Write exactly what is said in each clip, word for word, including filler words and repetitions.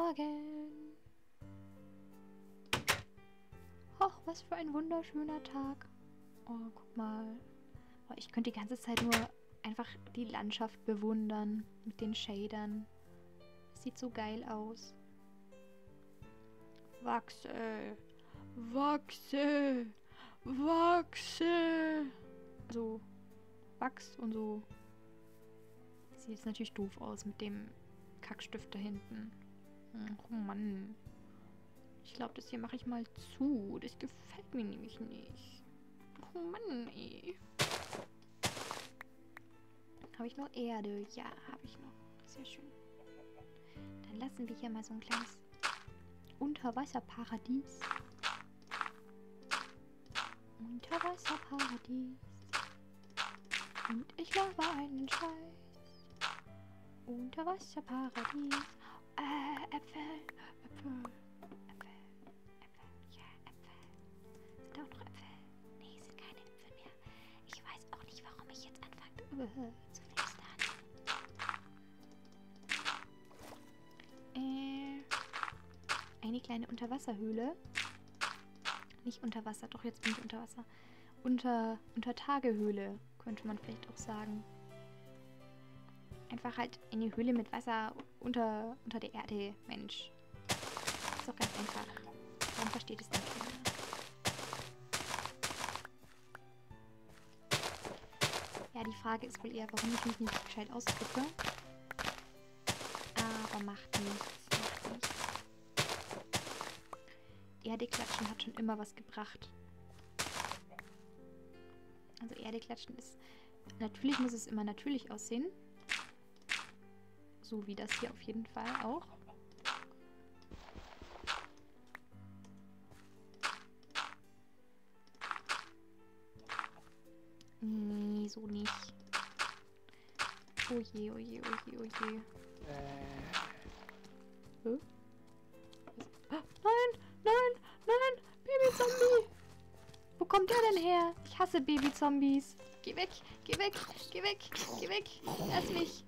Morgen. Och, was für ein wunderschöner Tag. Oh, guck mal. Oh, ich könnte die ganze Zeit nur einfach die Landschaft bewundern mit den Shadern. Das sieht so geil aus. Wachse, wachse, wachse. So, Wachs und so. Sieht jetzt natürlich doof aus mit dem Kackstift da hinten. Oh Mann. Ich glaube, das hier mache ich mal zu. Das gefällt mir nämlich nicht. Oh Mann, ey. Habe ich noch Erde? Ja, habe ich noch. Sehr schön. Dann lassen wir hier mal so ein kleines Unterwasserparadies. Unterwasserparadies. Und ich glaube einen Scheiß. Unterwasserparadies. Äh, Äpfel. Äpfel. Äpfel. Äpfel. Ja, Äpfel. Sind da auch noch Äpfel? Nee, sind keine Äpfel mehr. Ich weiß auch nicht, warum ich jetzt anfange äh, zu flüstern. Äh, eine kleine Unterwasserhöhle. Nicht unter Wasser, doch jetzt bin ich unter Wasser. Unter, unter Tagehöhle, könnte man vielleicht auch sagen. Einfach halt eine Höhle mit Wasser unter, unter der Erde, Mensch. Ist doch ganz einfach. Warum versteht es denn keiner? Ja, die Frage ist wohl eher, warum ich mich nicht gescheit ausdrücke. Aber macht nichts, macht nichts. Erde klatschen hat schon immer was gebracht. Also Erde klatschen ist... Natürlich muss es immer natürlich aussehen. So wie das hier auf jeden Fall auch. Nee, so nicht. Oh je, oh je, oh je, oh je. Äh. Hä? Ah, nein, nein, nein, Baby-Zombie! Wo kommt der denn her? Ich hasse Baby-Zombies. Geh weg, geh weg, geh weg, geh weg. Lass mich.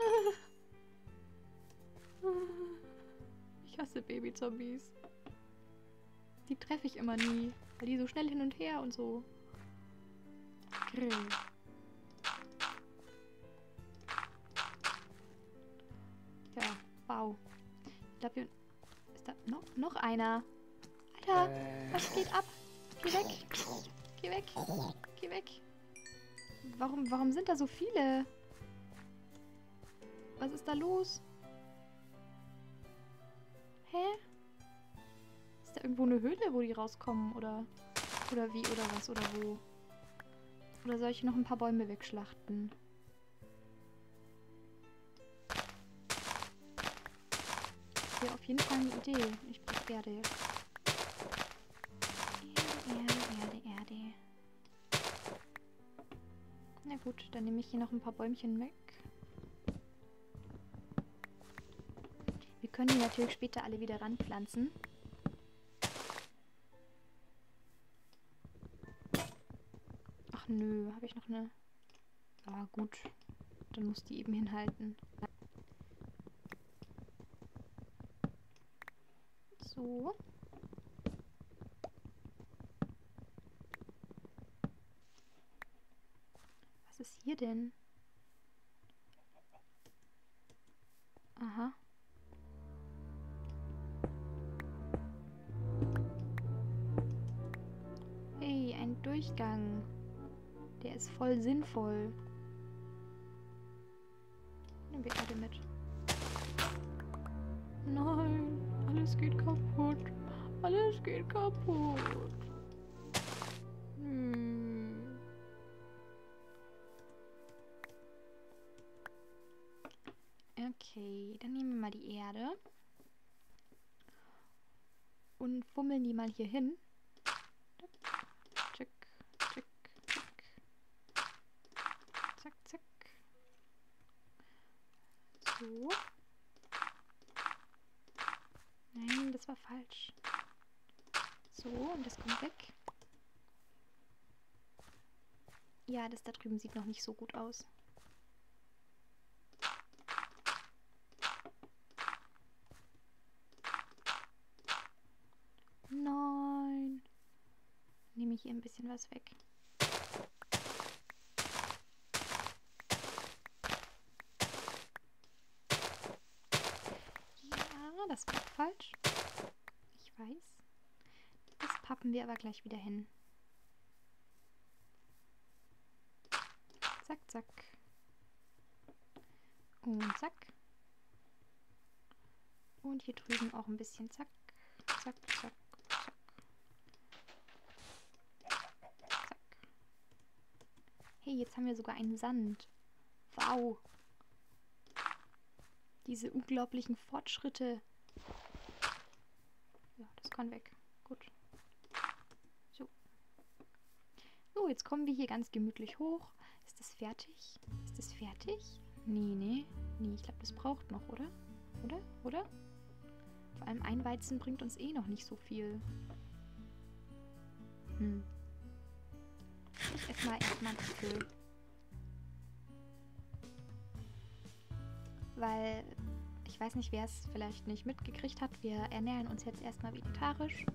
Ich hasse Baby-Zombies. Die treffe ich immer nie, weil die so schnell hin und her und so. Grill. Ja, wow. Ich glaube, hier ist da noch, noch einer. Alter, äh. was geht ab? Geh weg. Geh weg. Geh weg. Warum, warum sind da so viele? Was ist da los? Hä? Ist da irgendwo eine Höhle, wo die rauskommen? Oder, oder wie? Oder was? Oder wo? Oder soll ich noch ein paar Bäume wegschlachten? Wäre auf jeden Fall eine Idee. Ich brauche Erde jetzt. Erde, Erde, Erde, Erde. Na gut, dann nehme ich hier noch ein paar Bäumchen weg. Wir können die natürlich später alle wieder ranpflanzen. Ach nö, habe ich noch eine... Ah gut, dann muss die eben hinhalten. So. Was ist hier denn? Aha. Hey, ein Durchgang. Der ist voll sinnvoll. Nehmen wir Erde mit. Nein, alles geht kaputt. Alles geht kaputt. Hm. Okay, dann nehmen wir mal die Erde. Und fummeln die mal hier hin. Tschick, tschick, tschick. Zack, zack. So. Nein, das war falsch. So, und das kommt weg. Ja, das da drüben sieht noch nicht so gut aus. räume hier ein bisschen was weg. Ja, das war falsch. Ich weiß. Das pappen wir aber gleich wieder hin. Zack, zack. Und zack. Und hier drüben auch ein bisschen zack, zack, zack, zack. Zack. Hey, jetzt haben wir sogar einen Sand. Wow. Diese unglaublichen Fortschritte. Ja, das kann weg. Gut. So. So, jetzt kommen wir hier ganz gemütlich hoch. Ist das fertig? Ist das fertig? Nee, nee. Nee, ich glaube, das braucht noch, oder? Oder? Oder? Vor allem ein Weizen bringt uns eh noch nicht so viel. Hm. Ich esse mal erstmal einen Apfel. Weil, ich weiß nicht, wer es vielleicht nicht mitgekriegt hat. Wir ernähren uns jetzt erstmal vegetarisch.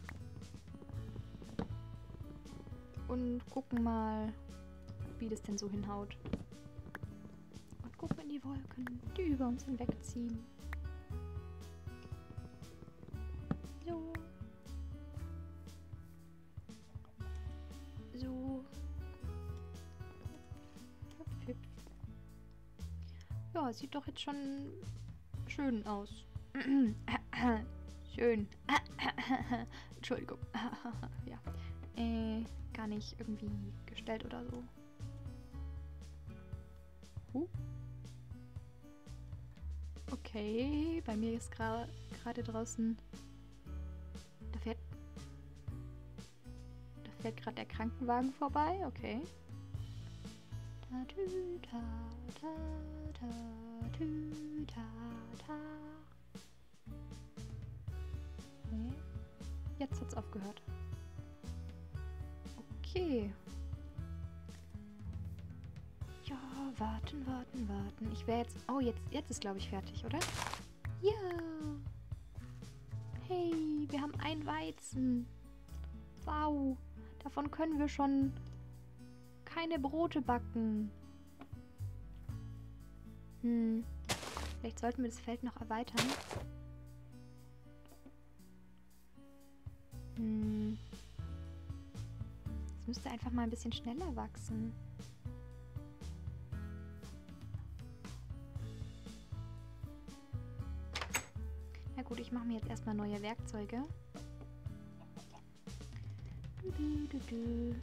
Und gucken mal, wie das denn so hinhaut. Und gucken in die Wolken, die über uns hinwegziehen. So. So. Hüpf, hüpf. Ja, sieht doch jetzt schon schön aus. Schön. Entschuldigung. Ja. Äh, gar nicht irgendwie gestellt oder so. Huh. Okay, bei mir ist gerade draußen. Da fährt. Da fährt gerade der Krankenwagen vorbei. Okay. Ta tü ta ta ta tü ta ta. Okay. Jetzt hat's aufgehört. Okay. Ja, warten, warten, warten. Ich wäre jetzt... Oh, jetzt, jetzt ist, glaube ich, fertig, oder? Ja. Hey, wir haben ein Weizen. Wow. Davon können wir schon keine Brote backen. Hm. Vielleicht sollten wir das Feld noch erweitern. Hm. Es müsste einfach mal ein bisschen schneller wachsen. Na gut, ich mache mir jetzt erstmal neue Werkzeuge. Du, du, du, du.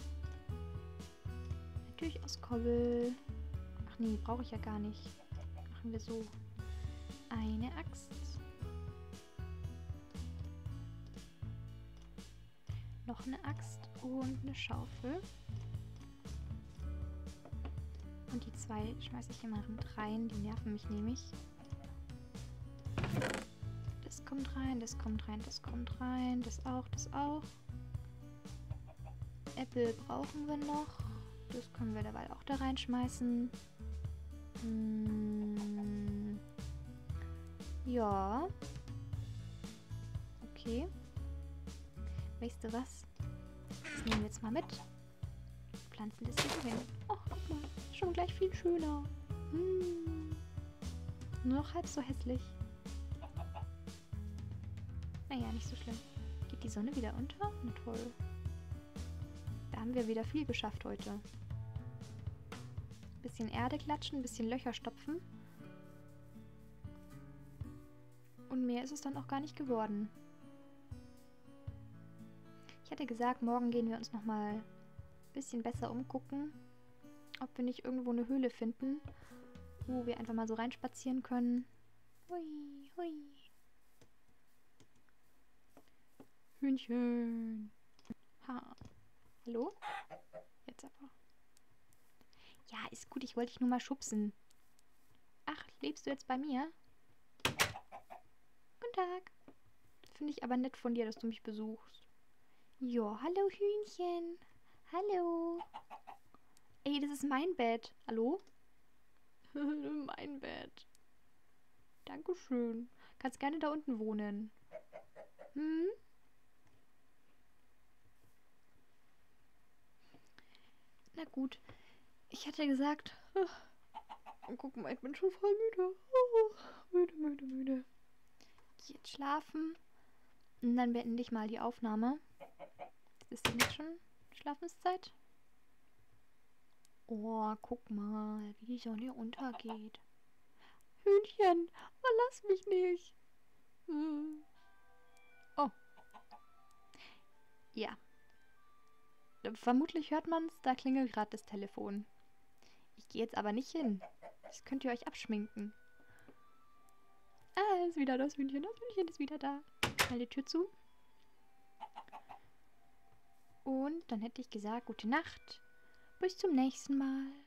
Natürlich aus Kobbel. Ach nee, brauche ich ja gar nicht. Machen wir so. Eine Axt. Noch eine Axt und eine Schaufel. Und die zwei schmeiße ich hier mal mit rein. Die nerven mich nämlich. Das kommt rein, das kommt rein, das kommt rein. Das auch, das auch. Äpfel brauchen wir noch. Das können wir dabei auch da reinschmeißen. Hm. Ja. Okay. Weißt du was? Das nehmen wir jetzt mal mit. Pflanzen das hier so hin. Oh, guck mal. Schon gleich viel schöner. Hm. Nur noch halb so hässlich. Naja, nicht so schlimm. Geht die Sonne wieder unter? Na toll. Da haben wir wieder viel geschafft heute. Bisschen Erde klatschen, bisschen Löcher stopfen. Und mehr ist es dann auch gar nicht geworden. Ich hatte gesagt, morgen gehen wir uns nochmal ein bisschen besser umgucken, ob wir nicht irgendwo eine Höhle finden, wo wir einfach mal so reinspazieren können. Hui, hui. Hühnchen. Ha. Hallo? Jetzt aber. Ja, ist gut, ich wollte dich nur mal schubsen. Ach, lebst du jetzt bei mir? Guten Tag. Finde ich aber nett von dir, dass du mich besuchst. Ja, hallo Hühnchen. Hallo. Ey, das ist mein Bett. Hallo? Mein Bett. Dankeschön. Kannst gerne da unten wohnen. Hm? Na gut. Ich hatte gesagt... Oh, guck mal, ich bin schon voll müde. Oh, müde, müde, müde. Ich geh jetzt schlafen. Und dann beende ich mal die Aufnahme. Ist denn jetzt schon Schlafenszeit? Oh, guck mal, wie die Sonne untergeht. Hühnchen, verlass mich nicht. Hm. Oh. Ja. Vermutlich hört man's, da klingelt gerade das Telefon. Ich gehe jetzt aber nicht hin. Das könnt ihr euch abschminken. Ah, ist wieder das Hühnchen. Das Hühnchen ist wieder da. Mal die Tür zu. Und dann hätte ich gesagt, gute Nacht. Bis zum nächsten Mal.